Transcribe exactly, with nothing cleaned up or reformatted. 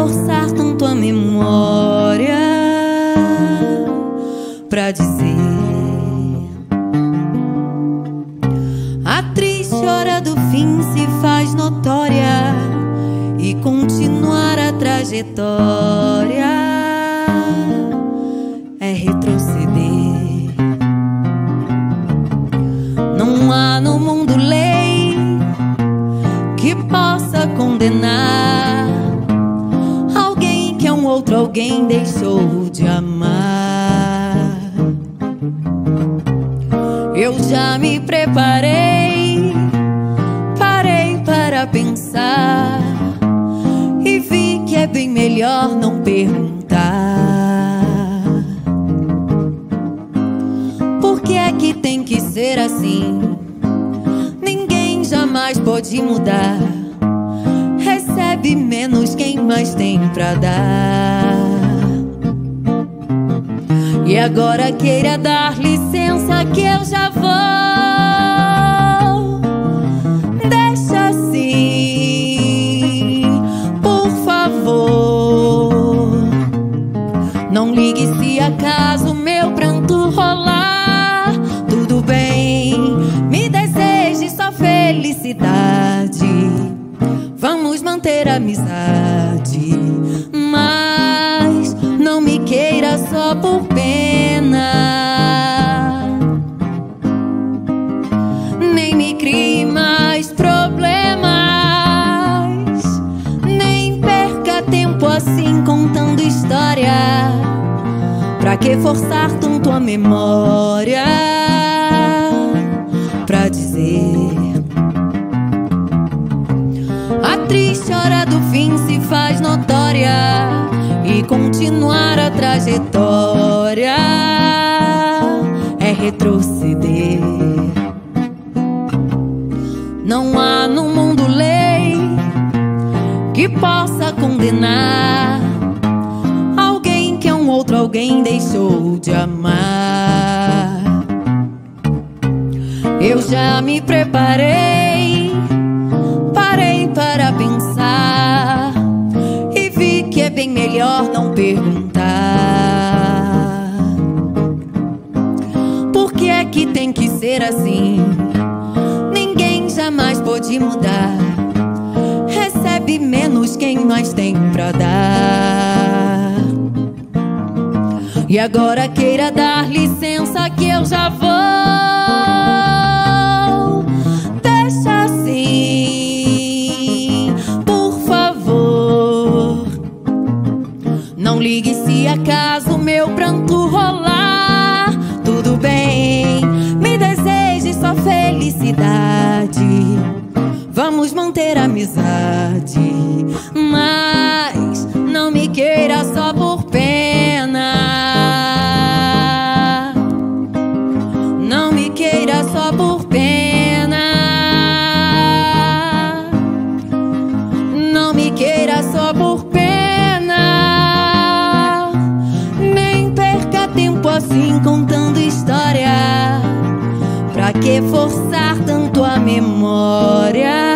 forçar tanto a memória pra dizer a triste hora do fim se faz notória e continuar a trajetória é retroceder. Não há no mundo lei que possa condenar alguém que a um outro alguém deixou de amar. Eu já me preparei, parei para pensar e vi que é bem melhor não perguntar. Por que é que tem que ser assim? Ninguém jamais pode mudar. Recebe menos quem mais tem pra dar. E agora queira dar licença que eu já vou. Deixa assim, por favor. Não ligue se acaso meu pranto rolar. Tudo bem, me deseje só felicidade. Vamos manter a amizade, mas não me queira só por pena. Nem me crie mais problemas. Nem perca tempo assim contando história. Pra que forçar tanto a memória pra dizer a triste hora do fim se faz notória e continuar a trajetória é retroceder. Não há no mundo lei que possa condenar alguém que a um outro alguém deixou de amar. Eu já me preparei, parei para pensar e vi que é bem melhor não perguntar. Por que é que tem que ser assim? Ninguém jamais pode mudar. Recebe menos quem mais tem pra dar. E agora queira dar licença que eu já vou. Deixa assim, por favor. Não ligue se acaso meu pranto rolar. Tudo bem, me deseje só felicidade. Vamos manter a amizade, mas não me queira só por pena. Não me queira só por pena. Não me queira só por pena. Nem perca tempo assim contando história. Pra que forçar tanto a memória